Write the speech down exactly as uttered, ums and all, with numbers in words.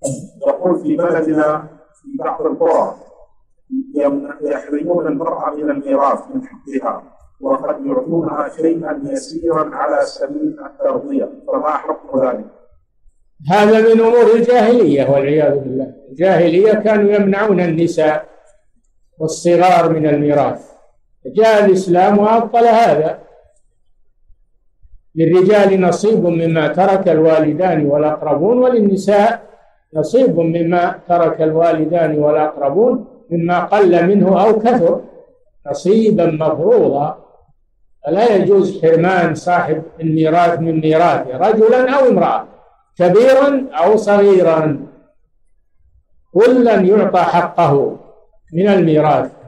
يقول في بلدنا في بعض القرى يحرمون المرأة من الميراث من حقها، وقد يعطونها شيئا يسيرا على سبيل الترضية، فما حكم ذلك؟ هذا من أمور الجاهلية والعياذ بالله. الجاهلية كانوا يمنعون النساء والصغار من الميراث، جاء الإسلام وأبطل هذا. للرجال نصيب مما ترك الوالدان والأقربون، وللنساء نصيب مما ترك الوالدان والأقربون مما قل منه أو كثر نصيبا مفروضا. فلا يجوز حرمان صاحب الميراث من ميراثه، رجلا أو امرأة، كبيرا أو صغيرا، كلا يعطى حقه من الميراث.